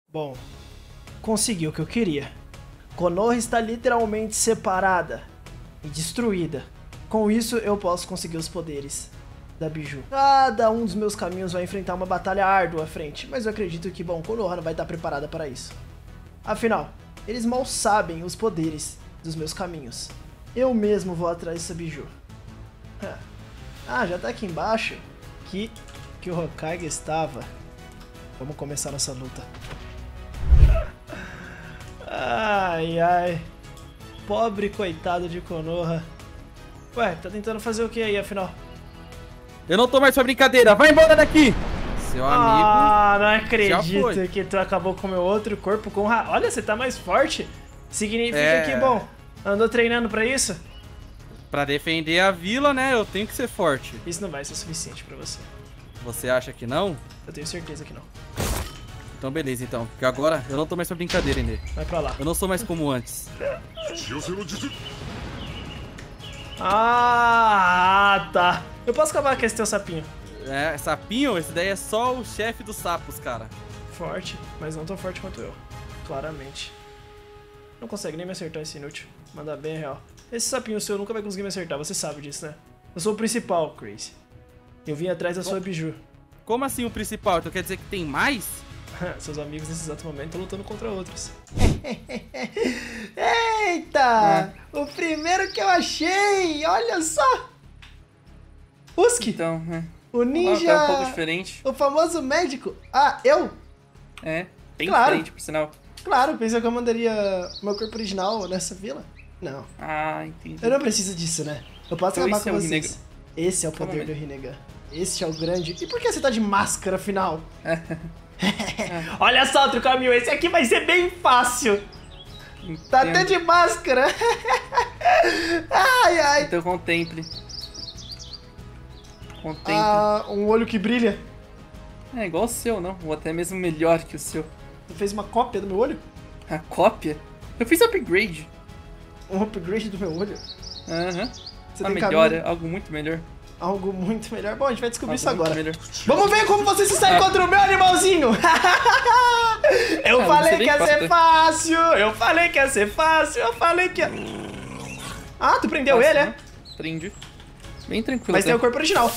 Bom, consegui o que eu queria. Konoha está literalmente separada e destruída. Com isso, eu posso conseguir os poderes da Biju. Cada um dos meus caminhos vai enfrentar uma batalha árdua à frente, mas eu acredito que, bom, Konoha não vai estar preparada para isso. Afinal, eles mal sabem os poderes dos meus caminhos. Eu mesmo vou atrás dessa Biju. Ah, já tá aqui embaixo que o Hokage estava. Vamos começar nossa luta. Ai, ai. Pobre coitado de Konoha. Ué, tá tentando fazer o que aí, afinal? Eu não tô mais pra brincadeira, vai embora daqui! Seu amigo... Ah, não acredito que tu acabou com o meu outro corpo com... Olha, você tá mais forte. Significa que, bom, andou treinando pra isso? Pra defender a vila, né, eu tenho que ser forte. Isso não vai ser suficiente pra você. Você acha que não? Eu tenho certeza que não. Então beleza, então. Porque agora eu não tô mais pra brincadeira, Ender. Vai pra lá. Eu não sou mais como antes. Ah, tá. Eu posso acabar com esse teu sapinho. É, sapinho? Esse daí é só o chefe dos sapos, cara. Forte, mas não tão forte quanto eu. Claramente. Não consegue nem me acertar esse inútil. Manda bem, real. Esse sapinho seu nunca vai conseguir me acertar, você sabe disso, né? Eu sou o principal, Crazy. Eu vim atrás da sua Biju. Como assim o principal? Então quer dizer que tem mais? Seus amigos nesse exato momento estão lutando contra outros. Eita! O primeiro que eu achei! Olha só! Husky! Então, o ninja... Tá um pouco diferente. O famoso médico. Ah, eu? É, bem Claro. diferente, por sinal. Claro, pensei que eu mandaria meu corpo original nessa vila? Não. Ah, entendi. Eu não preciso disso, né? Eu posso Então acabar esse com é o vocês. Rinnegan. Esse é o poder do Rinnegan. Esse é o grande... E por que você tá de máscara, afinal? Olha só, outro caminho. Esse aqui vai ser bem fácil. Tá até de máscara. Ai, ai. Então contemple. Contemple. Ah, um olho que brilha. É igual o seu, não? Ou até mesmo melhor que o seu. Você fez uma cópia do meu olho? A cópia? Eu fiz upgrade. Um upgrade do meu olho? Aham. Você Tá tem melhor, caminho? é algo muito melhor. Algo muito melhor. Bom, a gente vai descobrir isso Algo agora. muito melhor. Vamos ver como você se sai contra o meu animalzinho. Eu falei que ia ser fácil. Eu falei que ia ser fácil. Eu falei que ia... Ah, tu prendeu Fácil, ele, é? né? Prende. Bem tranquilo. Mas tem até. o corpo original.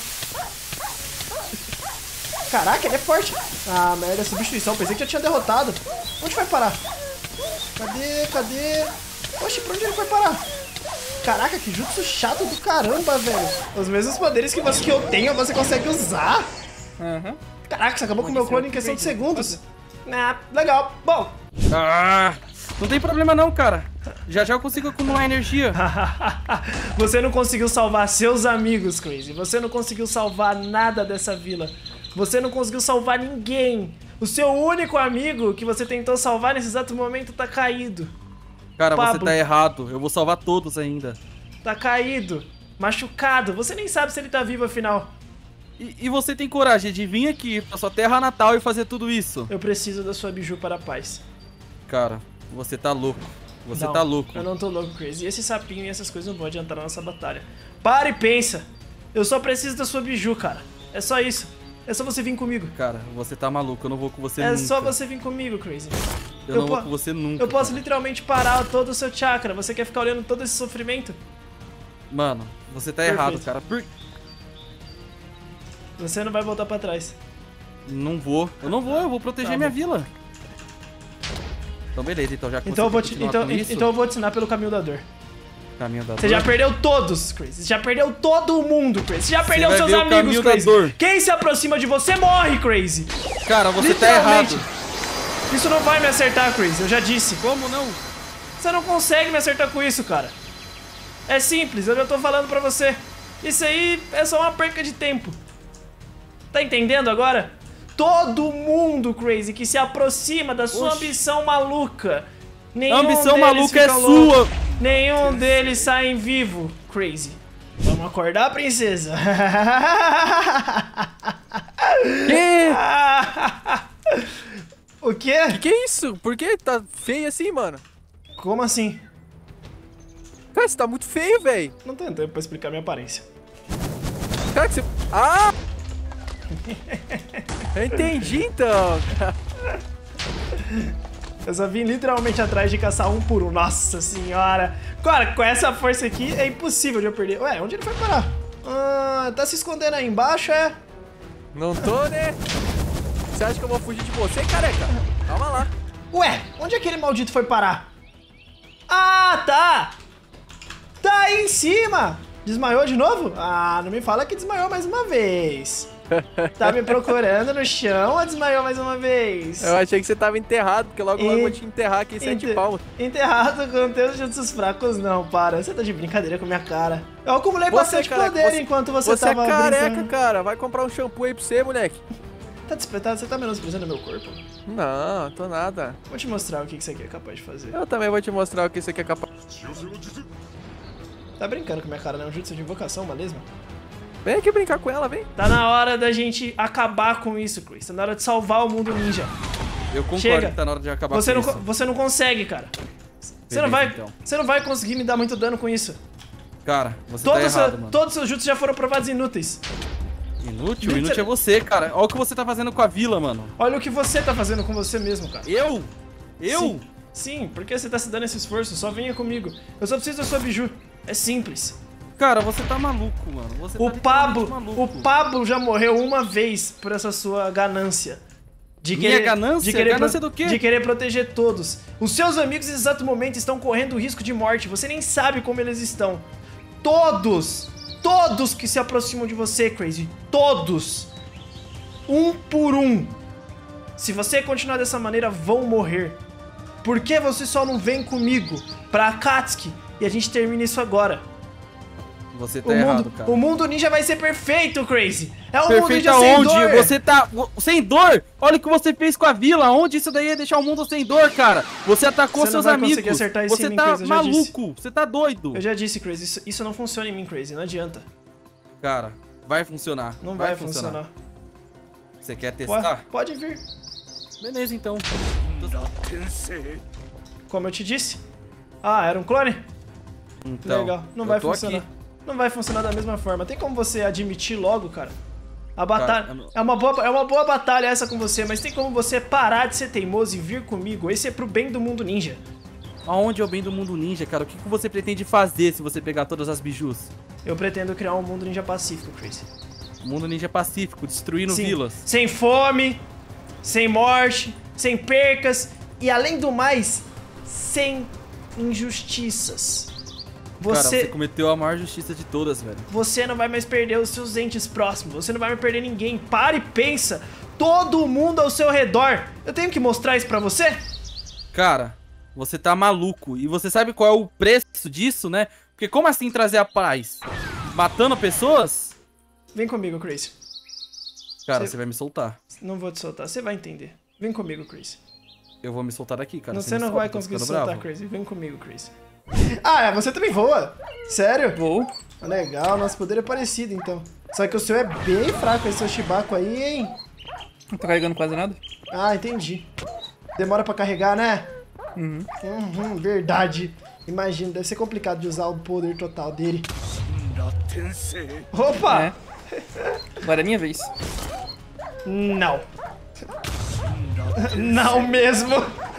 Caraca, ele é forte. Ah, merda, substituição. Pensei que já tinha derrotado. Onde vai parar? Cadê? Cadê? Oxe, pra onde ele foi parar? Caraca, que jutsu chato do caramba, velho. Os mesmos poderes que eu tenho, você consegue usar. Aham. Caraca, você acabou com o meu clone em questão de segundos. Ah, legal. Bom. Ah, não tem problema não, cara. Já já eu consigo acumular energia. Você não conseguiu salvar seus amigos, Crazy. Você não conseguiu salvar nada dessa vila. Você não conseguiu salvar ninguém. O seu único amigo que você tentou salvar nesse exato momento tá caído. Cara, Pablo. você tá errado. Eu vou salvar todos ainda. Tá caído. Machucado. Você nem sabe se ele tá vivo, afinal. E você tem coragem de vir aqui pra sua terra natal e fazer tudo isso? Eu preciso da sua Biju para a paz. Cara, você tá louco. Você Não, tá louco. Eu não tô louco, Crazy. E esse sapinho e essas coisas não vão adiantar na nossa batalha. Para e pensa. Eu só preciso da sua Biju, cara. É só isso. É só você vir comigo. Cara, você tá maluco. Eu não vou com você É nunca. só você vir comigo, Crazy. Eu não vou com você nunca. Eu posso literalmente parar todo o seu chakra. Você quer ficar olhando todo esse sofrimento? Mano, você tá Perfeito. errado, cara. Você não vai voltar pra trás. Não vou. Eu não vou. Eu vou proteger Tá minha bom. vila. Então beleza, então já que Então eu, você vou quer te, continuar com isso, então eu vou te ensinar pelo caminho da dor. caminho da Você já dor. perdeu todos, Crazy. Você já perdeu todo mundo, Crazy. Você já perdeu vai seus ver o amigos, caminho da Crazy. dor. Quem se aproxima de você morre, Crazy. Cara, você tá Literalmente. errado. Isso não vai me acertar, Crazy. Eu já disse. Como não? Você não consegue me acertar com isso, cara. É simples, eu já tô falando pra você. Isso aí é só uma perca de tempo. Tá entendendo agora? Todo mundo, Crazy, que se aproxima da sua ambição maluca. A ambição maluca é louco. sua. Nenhum deles saem vivo, Crazy. Vamos acordar, princesa. Que? O quê? Que é isso? Por que tá feio assim, mano? Como assim? Cara, você tá muito feio, velho. Não tem tempo pra explicar minha aparência. Cara, que você... Ah! Eu entendi, então. Eu só vim literalmente atrás de caçar um por um. Nossa senhora. Cara, com essa força aqui é impossível de eu perder. Ué, onde ele foi parar? Ah, tá se escondendo aí embaixo, é? Não tô, né? Você acha que eu vou fugir de você, careca? Calma lá. Ué, onde aquele maldito foi parar? Ah, tá! Tá aí em cima! Desmaiou de novo? Ah, não me fala que desmaiou mais uma vez. Tá me procurando no chão ou desmaiou mais uma vez? Eu achei que você tava enterrado, porque logo eu vou te enterrar aqui em 7 palmas. Enterrado com teus jutsus fracos, não, para. Você tá de brincadeira com a minha cara. Eu acumulei Você, bastante careca, poder enquanto você tava é careca, brincando. cara. Vai comprar um shampoo aí pra você, moleque. Tá despertado? Você tá menosprezando meu corpo? Não, tô nada. Vou te mostrar o que você aqui é capaz de fazer. Eu também vou te mostrar o que você quer capaz. Tá brincando com a minha cara, né? Um jutsu de invocação, uma lesma? Vem aqui brincar com ela, vem. Tá na hora da gente acabar com isso, Chris. Tá na hora de salvar o mundo ninja. Eu concordo Chega. que tá na hora de acabar Você com não, isso. você não consegue, cara. Beleza, então. Você não vai conseguir me dar muito dano com isso. Cara, você tá errado, mano. Todos os seus jutsus já foram provados inúteis. Inútil? Inútil é você, cara. Olha o que você tá fazendo com a vila, mano. Olha o que você tá fazendo com você mesmo, cara. Eu? Eu? Sim, porque você tá se dando esse esforço? Só venha comigo. Eu só preciso da sua biju. É simples. Cara, você tá maluco, mano. Você O tá Pablo, literalmente maluco. o Pablo já morreu uma vez por essa sua ganância. De Minha ganância? Ganância do quê? De querer proteger todos. Os seus amigos nesse exato momento estão correndo risco de morte. Você nem sabe como eles estão. Todos que se aproximam de você, Crazy. Todos. Um por um. Se você continuar dessa maneira, vão morrer. Por que você só não vem comigo pra Akatsuki e a gente termina isso agora? Você tá errado, cara. O mundo ninja vai ser perfeito, Crazy. É um mundo Perfeito ninja sem aonde? dor. Você tá sem dor? Olha o que você fez com a vila. Onde isso daí ia deixar o mundo sem dor, cara? Você atacou Você não seus vai amigos. conseguir acertar isso em Você mim, tá Crazy, eu já disse. maluco. Você tá doido. Eu já disse, Crazy, isso não funciona em mim, Crazy. Não adianta. Cara, vai funcionar. Não vai funcionar. Você quer testar? Pode vir. Beleza, então. Como eu te disse. Ah, era um clone? Então, Legal. Não eu vai tô funcionar. aqui. Não vai funcionar da mesma forma. Tem como você admitir logo, cara? A batalha... Cara, é uma boa batalha essa com você, mas tem como você parar de ser teimoso e vir comigo? Esse é pro bem do mundo ninja. Aonde é o bem do mundo ninja, cara? O que você pretende fazer se você pegar todas as bijus? Eu pretendo criar um mundo ninja pacífico, Crazy. Um mundo ninja pacífico, destruindo Sim. vilas. Sem fome, sem morte, sem percas e, além do mais, sem injustiças. Cara, você cometeu a maior justiça de todas, velho. Você não vai mais perder os seus entes próximos. Você não vai mais perder ninguém. Para e pensa. Todo mundo ao seu redor. Eu tenho que mostrar isso pra você? Cara, você tá maluco. E você sabe qual é o preço disso, né? Porque como assim trazer a paz? Matando pessoas? Vem comigo, Chris. Cara, você vai me soltar. Não vou te soltar. Você vai entender. Vem comigo, Chris. Eu vou me soltar daqui, cara. Você não me vai solta, tô conseguir se ficando soltar, bravo. Chris. Vem comigo, Chris. Ah, você também voa? Sério? Vou. Legal, nosso poder é parecido, então. Só que o seu é bem fraco, esse seu Shibaku aí, hein? Não tô carregando quase nada. Ah, entendi. Demora pra carregar, né? Verdade. Imagina, deve ser complicado de usar o poder total dele. Opa! É. Agora é minha vez. Não. Não mesmo.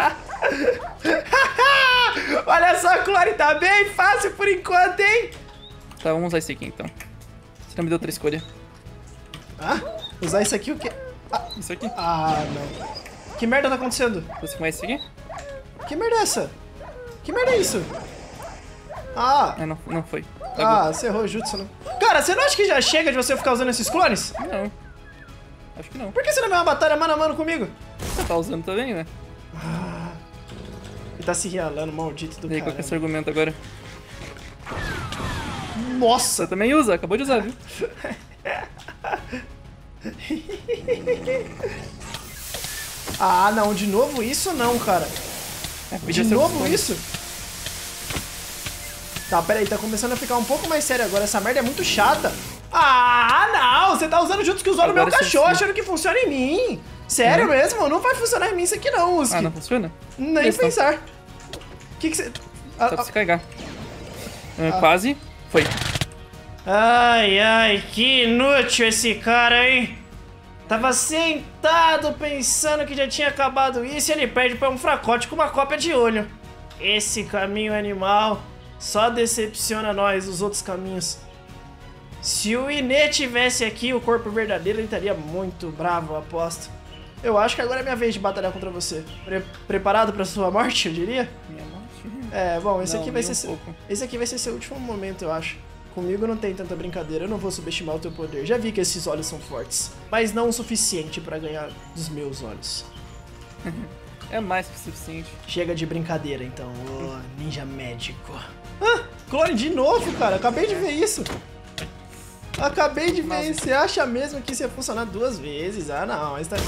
Olha só, Clore, tá bem fácil por enquanto, hein? Tá, vamos usar esse aqui então. Você não me deu outra escolha. Ah, usar isso aqui o quê? Isso aqui. Ah, não. Que merda tá acontecendo? Você conhece esse aqui? Que merda é essa? Que merda é isso? Ah, Ah, não foi. você errou o jutsu, não. Cara, você não acha que já chega de você ficar usando esses clones? Não. Acho que não. Por que você não vê uma batalha mano a mano comigo? Você tá usando também, né? Ele tá se realando, maldito do E aí, qual que é cara. esse argumento agora? Nossa! Você também usa, acabou de usar, viu? Ah, não, de novo isso não, cara. É, De podia ser novo um- isso? Tá, peraí, tá começando a ficar um pouco mais sério agora. Essa merda é muito chata. Ah, não! Você tá usando juntos que usou no meu Agora cachorro, sim. achando que funciona em mim. Sério mesmo? Não vai funcionar em mim isso aqui não, Uski. Ah, não funciona? Nem Isso não. pensar. Que você... Só pra você carregar. Quase. Foi. Ai, ai, que inútil esse cara, hein? Tava sentado pensando que já tinha acabado isso e ele perde pra um fracote com uma cópia de olho. Esse caminho animal só decepciona nós, os outros caminhos. Se o Ine tivesse aqui, o corpo verdadeiro, ele estaria muito bravo, eu aposto. Eu acho que agora é minha vez de batalhar contra você. Preparado pra sua morte, eu diria? Minha morte? É, bom, esse Não, aqui vai nem ser um pouco. esse aqui vai ser seu último momento, eu acho. Comigo não tem tanta brincadeira, eu não vou subestimar o teu poder. Já vi que esses olhos são fortes, mas não o suficiente pra ganhar dos meus olhos. É mais que o suficiente. Chega de brincadeira, então, ô ninja médico. Ah, clone de novo, cara. Acabei de ver isso. Acabei de ver Nossa. isso. Você acha mesmo que isso ia funcionar 2 vezes? Ah, não. Mas tá...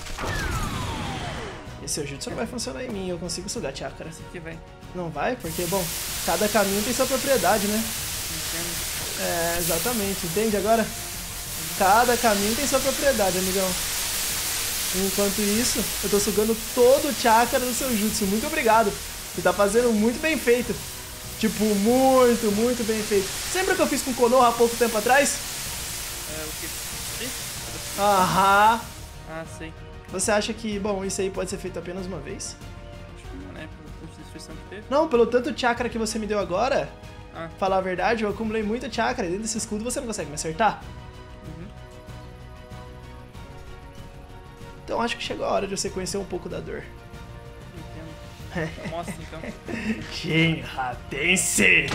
Esse seu jutsu não vai funcionar em mim. Eu consigo sugar chakra. Esse aqui vai. Não vai? Porque, bom, cada caminho tem sua propriedade, né? Entendo. É, exatamente. Entende agora? Cada caminho tem sua propriedade, amigão. Enquanto isso, eu tô sugando todo o chakra do seu jutsu. Muito obrigado. Você tá fazendo muito bem feito. Tipo, muito, muito bem feito. Você lembra que eu fiz com Konoha há pouco tempo atrás? É, o que? Aham. Ah, sei. Você acha que, bom, isso aí pode ser feito apenas uma vez? Acho que não, né? Pelo custo de destruição que teve. Não, pelo tanto chakra que você me deu agora, Ah. falar a verdade, eu acumulei muito chakra. E dentro desse escudo você não consegue me acertar. Uhum. Então acho que chegou a hora de você conhecer um pouco da dor. Entendo. Mostra então. Shinra Tensei!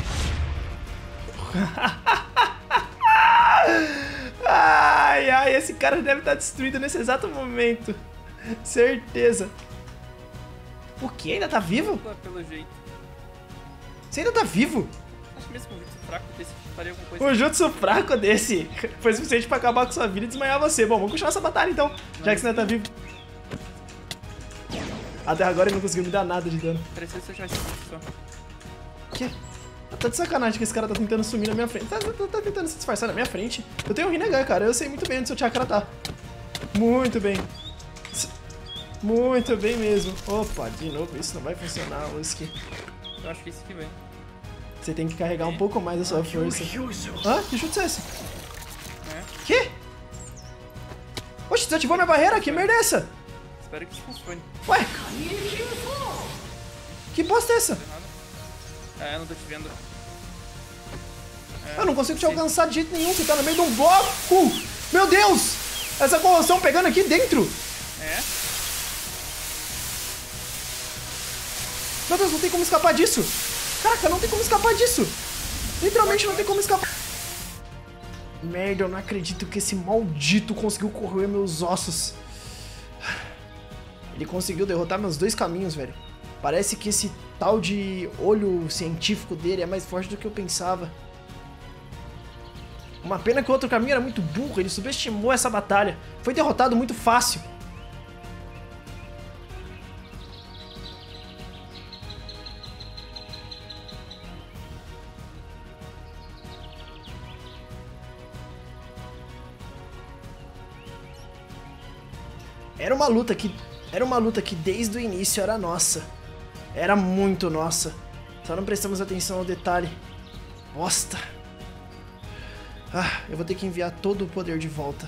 Ai, ai, esse cara deve estar destruído nesse exato momento. Certeza. O que? Ainda tá vivo? Pelo jeito. Você ainda tá vivo? Acho mesmo que o jutsu fraco desse faria alguma coisa. O jutsu fraco desse foi suficiente pra acabar com sua vida e desmaiar você. Bom, vamos continuar essa batalha então, já que você ainda tá vivo. Até agora ele não conseguiu me dar nada de dano. Pareceu ser só. O quê? Tá de sacanagem que esse cara tá tentando sumir na minha frente. Tá tentando se disfarçar na minha frente. Eu tenho um Rinnegan, cara. Eu sei muito bem onde seu chakra tá. Muito bem. Muito bem mesmo. Opa, de novo, isso não vai funcionar, Lusky. Eu acho que esse aqui vem. Você tem que carregar um pouco mais da sua força. Hã? Que chute é esse? É. Que? Oxe, desativou minha barreira? Que merda é essa? Espero que isso funcione. Ué? Que bosta é essa? É, não tô te vendo. É, Eu não consigo te sim. alcançar de jeito nenhum. Você tá no meio de um bloco. Meu Deus! Essa corrosão pegando aqui dentro. É? Meu Deus, não tem como escapar disso. Caraca, não tem como escapar disso. Literalmente não tem como escapar. Merda, eu não acredito que esse maldito conseguiu corroer meus ossos. Ele conseguiu derrotar meus 2 caminhos, velho. Parece que esse tal de olho científico dele é mais forte do que eu pensava. Uma pena que o outro caminho era muito burro, ele subestimou essa batalha. Foi derrotado muito fácil. Era uma luta que desde o início era nossa. Era muito nossa. Só não prestamos atenção ao detalhe. Bosta. Ah, eu vou ter que enviar todo o poder de volta.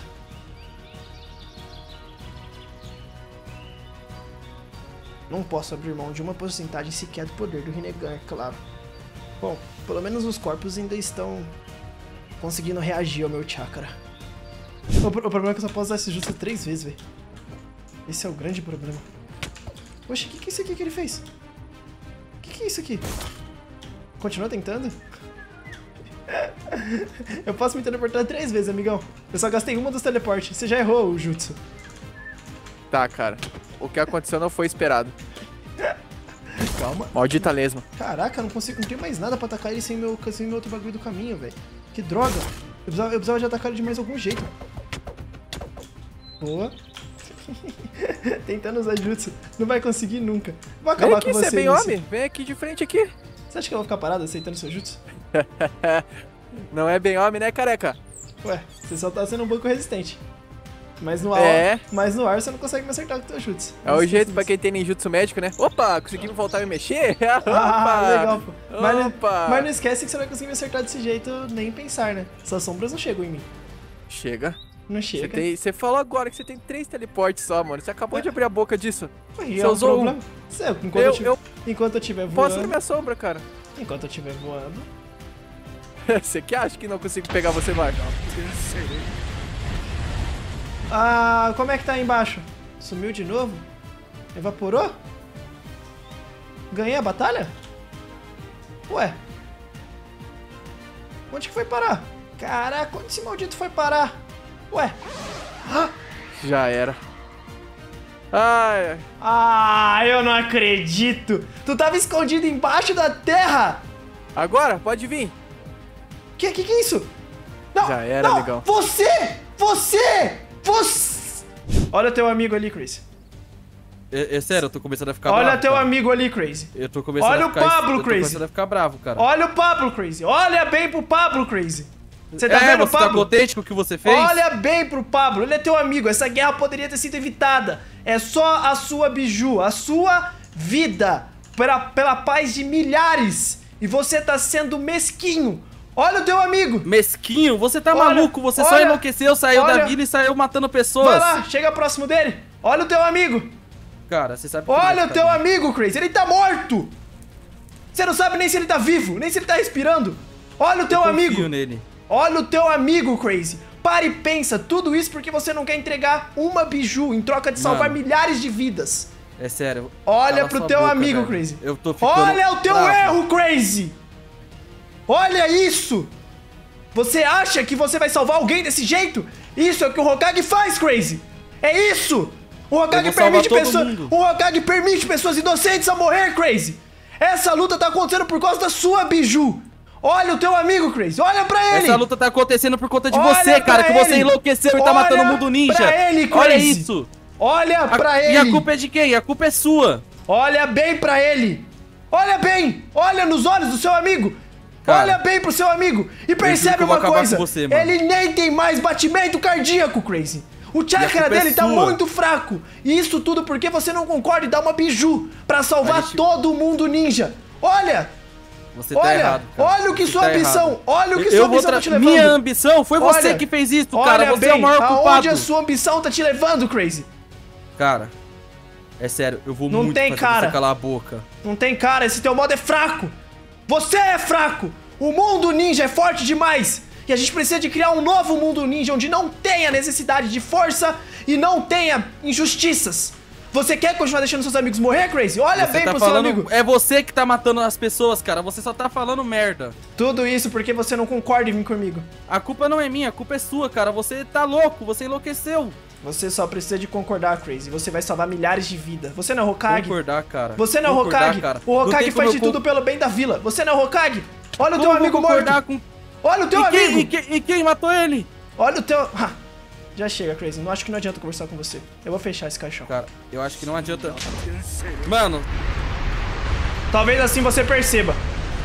Não posso abrir mão de uma porcentagem sequer do poder do Rinnegan, é claro. Bom, pelo menos os corpos ainda estão conseguindo reagir ao meu chakra. O problema é que eu só posso usar esse jutsu 3 vezes, velho. Esse é o grande problema. Poxa, o que é isso aqui que ele fez? O que é isso aqui? Continua tentando? Eu posso me teleportar 3 vezes, amigão. Eu só gastei uma dos teleportes. Você já errou o jutsu. Tá, cara. O que aconteceu não foi esperado. Calma. Maldita lesma. Caraca, eu não consigo. Não tem mais nada pra atacar ele sem meu outro bagulho do caminho, velho. Que droga. Eu precisava de atacar ele de mais algum jeito. Boa. Tentando usar jutsu. Não vai conseguir nunca. Vou acabar Vem aqui, com você. você é bem nisso. homem. Vem aqui de frente aqui. Você acha que eu vou ficar parado aceitando seu jutsu? Não é bem homem, né, careca? Ué, você só tá sendo um pouco resistente. Mas no ar, É. mas no ar você não consegue me acertar com o teu jutsu. É o jeito pra quem tem ninjutsu médico, né? Opa, conseguimos voltar a me mexer? Ah, Opa! legal, pô. Opa! Mas não esquece que você não vai conseguir me acertar desse jeito nem pensar, né? Suas sombras não chegam em mim. Chega. Não chega. Você falou agora que você tem 3 teleportes só, mano. Você acabou de abrir a boca disso. Aí, Você é um usou problema. Enquanto eu tiver voando. Posso na minha sombra, cara. Enquanto eu estiver voando. Você que acha que não consigo pegar você, Marco? Ah, como é que tá aí embaixo? Sumiu de novo? Evaporou? Ganhei a batalha? Ué. Onde que foi parar? Caraca, onde esse maldito foi parar? Ué. Já era. Ai, ai. Ah, eu não acredito. Tu tava escondido embaixo da terra. Agora, pode vir. Que é isso? Não, Já era, não. legal. Você! Olha teu amigo ali, Crazy. É sério, eu tô começando a ficar Olha bravo. teu cara. amigo ali, Crazy. Eu tô começando Olha a o ficar... Pablo, eu tô Crazy. começando a ficar bravo, cara. Olha o Pablo, Crazy. Olha bem pro Pablo, Crazy. Você tá vendo o você Pablo? tá contente com o que você fez? Olha bem pro Pablo, ele é teu amigo. Essa guerra poderia ter sido evitada. É só a sua biju, a sua vida, pela paz de milhares. E você tá sendo mesquinho. Olha o teu amigo. Mesquinho? Você tá Olha, maluco? Você só olha, enlouqueceu, saiu olha. da vila e saiu matando pessoas. Vai lá, chega próximo dele. Olha o teu amigo. Cara, você sabe que Olha vai o ficar teu bem. amigo, Crazy. Ele tá morto. Você não sabe nem se ele tá vivo, nem se ele tá respirando. Olha o teu Eu amigo. confio nele. Olha o teu amigo, Crazy. Para e pensa, tudo isso porque você não quer entregar uma biju em troca de salvar Mano. milhares de vidas. É sério. Olha cala pro sua teu boca, amigo, velho. Crazy. Eu tô ficando Olha o teu bravo. erro, Crazy. Olha isso. Você acha que você vai salvar alguém desse jeito? Isso é o que o Hokage faz, Crazy. É isso. O Hokage Eu vou salvar permite todo pessoas. mundo. O Hokage permite pessoas inocentes a morrer, Crazy. Essa luta tá acontecendo por causa da sua biju. Olha o teu amigo, Crazy. Olha pra ele. Essa luta tá acontecendo por conta de Olha você, cara, pra que você ele. enlouqueceu e tá Olha matando o mundo ninja. pra ele, Olha Crazy. isso. Olha pra ele. E a culpa é de quem? A culpa é sua. Olha bem pra ele. Olha bem. Olha nos olhos do seu amigo. Cara, olha bem pro seu amigo. E juro percebe que eu vou uma acabar coisa. com você, mano. Ele nem tem mais batimento cardíaco, Crazy. O E a chakra culpa é dele tá sua. muito fraco. E isso tudo porque você não concorda em dar uma biju pra salvar A gente- todo mundo ninja. Olha. Você tá Olha, errado, cara. olha o que Você sua tá ambição, errado. olha o que Eu sua vou ambição tá te levando. Minha ambição? Foi você Olha, que fez isso, olha cara. Você é o maior aonde culpado. a sua ambição tá te levando, Crazy. Cara, é sério, eu vou Não muito tem fazer cara. você calar a boca. Não tem cara, esse teu modo é fraco. Você é fraco. O mundo ninja é forte demais. E a gente precisa de criar um novo mundo ninja onde não tenha necessidade de força e não tenha injustiças. Você quer continuar deixando seus amigos morrer, Crazy? Olha Você bem tá pro seu falando, amigo. é você que tá matando as pessoas, cara. Você só tá falando merda. Tudo isso porque você não concorda em vir comigo. A culpa não é minha, a culpa é sua, cara. Você tá louco, você enlouqueceu. Você só precisa de concordar, Crazy. Você vai salvar milhares de vidas. Você não é Hokage? Concordar, cara. Você não é Concordar, Hokage? cara. O Não Hokage tem faz como de eu tudo pelo bem da vila. Você não é Hokage? Olha o teu Como eu amigo vou concordar morto. com... Olha o teu amigo. E quem matou ele? Olha o teu... Ha. Já chega, Crazy. Não acho que não adianta conversar com você. Eu vou fechar esse caixão. Cara, eu acho que não adianta... Mano, Talvez assim você perceba.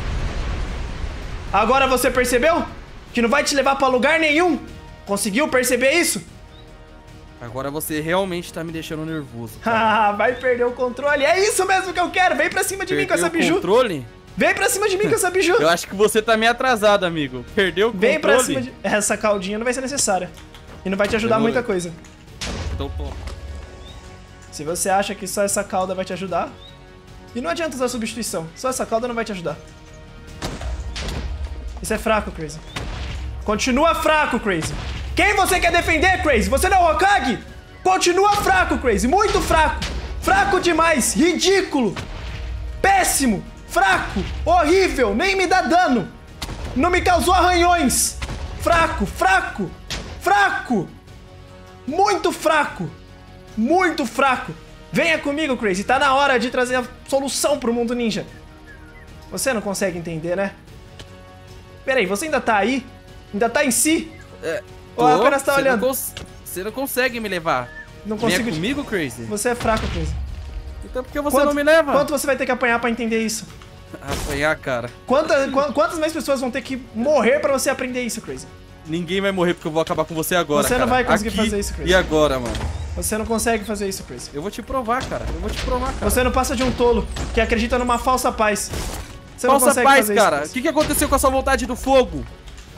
Agora você percebeu? Que não vai te levar pra lugar nenhum. Conseguiu perceber isso? agora você realmente tá me deixando nervoso. Ah, vai perder o controle. É isso mesmo que eu quero. Vem pra cima de mim com essa Perdeu o biju. controle? Vem pra cima de mim com essa biju. Eu acho que você tá meio atrasado, amigo. Perdeu o controle? Vem pra cima de... Essa caldinha não vai ser necessária. E não vai te ajudar Demorou. muita coisa. Então, pô. Se você acha que só essa cauda vai te ajudar... E não adianta usar substituição. Só essa cauda não vai te ajudar. Isso é fraco, Crazy. Continua fraco, Crazy. Quem você quer defender, Crazy? Você não é o Hokage? Continua fraco, Crazy. Muito fraco. Fraco demais. Ridículo. Péssimo. Fraco. Horrível. Nem me dá dano. Não me causou arranhões. Fraco. Fraco. Fraco. Muito fraco. Muito fraco. Venha comigo, Crazy. Tá na hora de trazer a solução pro mundo ninja. Você não consegue entender, né? Peraí, você ainda tá aí? Ainda tá em si? Ou apenas tá olhando? Você não consegue me levar. Não Venha consigo. comigo, Crazy? Você é fraco, Crazy. Então por que você não me leva? Quanto você vai ter que apanhar pra entender isso? Apanhar, cara. Quantas mais pessoas vão ter que morrer pra você aprender isso, Crazy? Ninguém vai morrer porque eu vou acabar com você agora, Você não cara. vai conseguir Aqui fazer isso, Crazy. E agora, mano? Você não consegue fazer isso, Crazy. Eu vou te provar, cara. Eu vou te provar, cara. Você não passa de um tolo que acredita numa falsa paz. Você não Falsa consegue paz, fazer cara. O isso, que aconteceu com a sua vontade do fogo?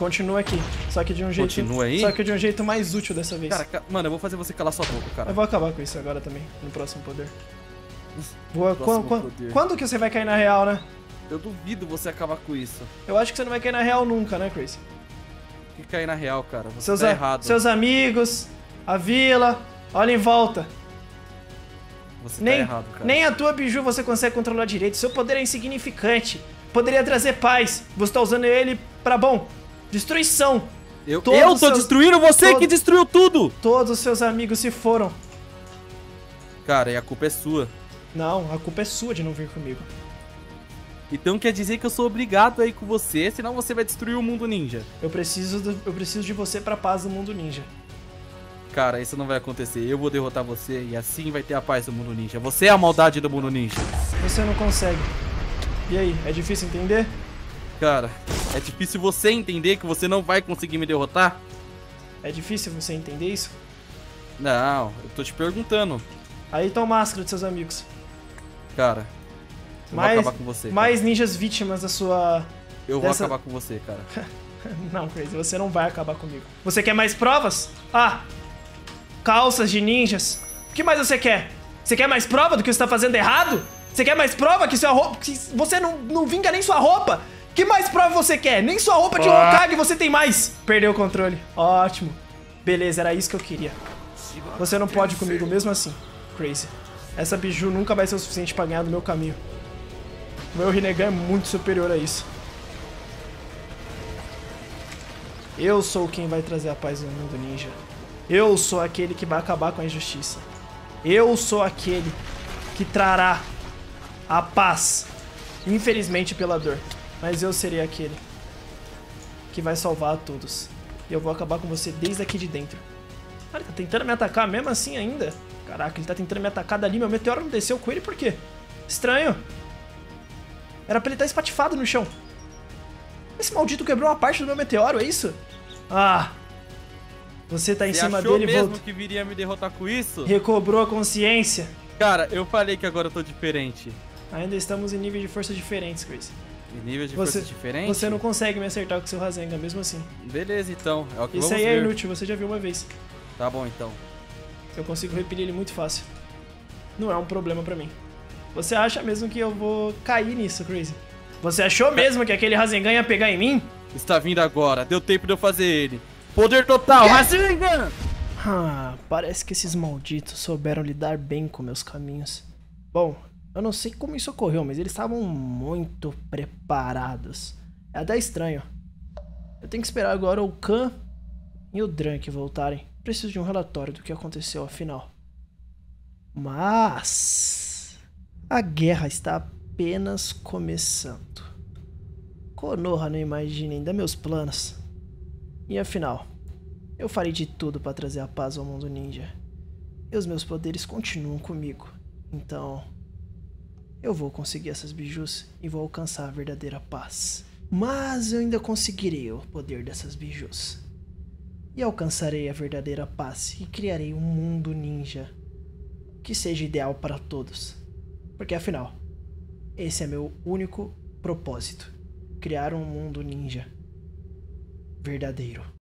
Continua aqui. Só que de um jeito. Continua aí? Só que de um jeito mais útil dessa vez. Cara, mano, eu vou fazer você calar sua boca, cara. Eu vou acabar com isso agora também, no próximo poder. Próximo poder. Quando que você vai cair na real, né? Eu duvido você acabar com isso. Eu acho que você não vai cair na real nunca, né, Crazy? Que cair na real, cara. Você tá errado. Seus amigos, a vila, olha em volta. Você tá errado, cara. Nem a tua biju você consegue controlar direito. Seu poder é insignificante. Poderia trazer paz. Você tá usando ele pra, bom, destruição. Eu tô destruindo você que destruiu tudo! Todos os seus amigos se foram. Cara, e a culpa é sua. Não, a culpa é sua de não vir comigo. Então quer dizer que eu sou obrigado a ir com você, senão você vai destruir o mundo ninja. Eu preciso de você pra paz do mundo ninja. Cara, isso não vai acontecer. Eu vou derrotar você e assim vai ter a paz do mundo ninja. Você é a maldade do mundo ninja. Você não consegue. E aí, é difícil entender? Cara, é difícil você entender que você não vai conseguir me derrotar? É difícil você entender isso? Não, eu tô te perguntando. Aí tá o máscara de seus amigos. Cara, eu vou acabar com você. Mais ninjas vítimas da sua... Eu vou acabar com você, cara. Não, Crazy, você não vai acabar comigo. Você quer mais provas? Ah, calças de ninjas. O que mais você quer? Você quer mais prova do que você tá fazendo errado? Você quer mais prova que sua roupa... que você não vinga nem sua roupa? Que mais prova você quer? Nem sua roupa de Hokage você tem mais. Perdeu o controle. Ótimo. Beleza, era isso que eu queria. Você não pode comigo mesmo assim, Crazy. Essa biju nunca vai ser o suficiente pra ganhar do meu caminho. O meu Rinnegan é muito superior a isso. Eu sou quem vai trazer a paz no mundo ninja. Eu sou aquele que vai acabar com a injustiça. Eu sou aquele que trará a paz. Infelizmente pela dor. Mas eu serei aquele que vai salvar a todos. E eu vou acabar com você desde aqui de dentro. Cara, ele tá tentando me atacar mesmo assim ainda. Caraca, ele tá tentando me atacar dali. Meu meteoro não desceu com ele por quê? Estranho. Era pra ele estar espatifado no chão. Esse maldito quebrou uma parte do meu meteoro, é isso? Ah. Você tá em cima dele e voltou. Mesmo que viria me derrotar com isso? Recobrou a consciência. Cara, eu falei que agora eu tô diferente. Ainda estamos em níveis de força diferentes, Chris. Em níveis de força diferentes? Você não consegue me acertar com o seu Rasengan, mesmo assim. Beleza, então. É o que Isso aí é inútil, você já viu uma vez. Tá bom, então. Eu consigo repelir ele muito fácil. Não é um problema pra mim. Você acha mesmo que eu vou cair nisso, Crazy? Você achou mesmo que aquele Rasengan ia pegar em mim? Está vindo agora. Deu tempo de eu fazer ele. Poder total, Rasengan! Ah, parece que esses malditos souberam lidar bem com meus caminhos. Bom, eu não sei como isso ocorreu, mas eles estavam muito preparados. É até estranho. Eu tenho que esperar agora o Khan e o Drank voltarem. Preciso de um relatório do que aconteceu afinal. Mas a guerra está apenas começando. Konoha não imagina ainda meus planos. E afinal, eu farei de tudo para trazer a paz ao mundo ninja. E os meus poderes continuam comigo. Então, eu vou conseguir essas bijus e vou alcançar a verdadeira paz. Mas eu ainda conseguirei o poder dessas bijus. E alcançarei a verdadeira paz e criarei um mundo ninja que seja ideal para todos. Porque afinal, esse é meu único propósito. Criar um mundo ninja verdadeiro.